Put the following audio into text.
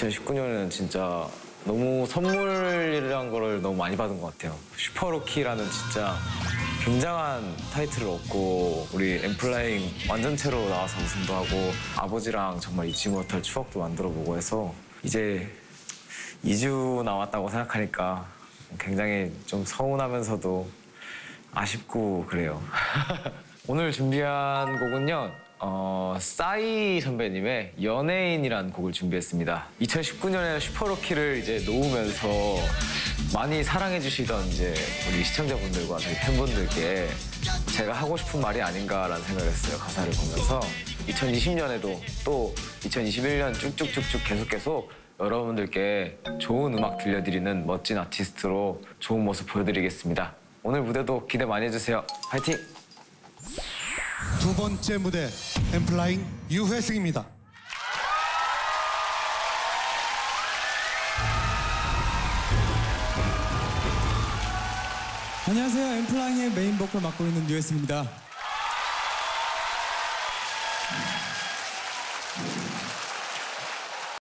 2019년에는 진짜 너무 선물이란 거를 너무 많이 받은 것 같아요. 슈퍼로키라는 진짜 굉장한 타이틀을 얻고 우리 엠플라잉 완전체로 나와서 우승도 하고 아버지랑 정말 잊지 못할 추억도 만들어보고 해서 이제 2주 남았다고 생각하니까 굉장히 좀 서운하면서도 아쉽고 그래요. 오늘 준비한 곡은요. 싸이 선배님의 연예인이라는 곡을 준비했습니다. 2019년에 슈퍼로키를 이제 놓으면서 많이 사랑해주시던 이제 우리 시청자분들과 저희 팬분들께 제가 하고 싶은 말이 아닌가라는 생각을 했어요. 가사를 보면서 2020년에도 또 2021년 쭉쭉쭉쭉 계속 여러분들께 좋은 음악 들려드리는 멋진 아티스트로 좋은 모습 보여드리겠습니다. 오늘 무대도 기대 많이 해주세요. 파이팅! 두 번째 무대 엠플라잉 유회승입니다. 안녕하세요. 엠플라잉의 메인 보컬 맡고 있는 유회승입니다.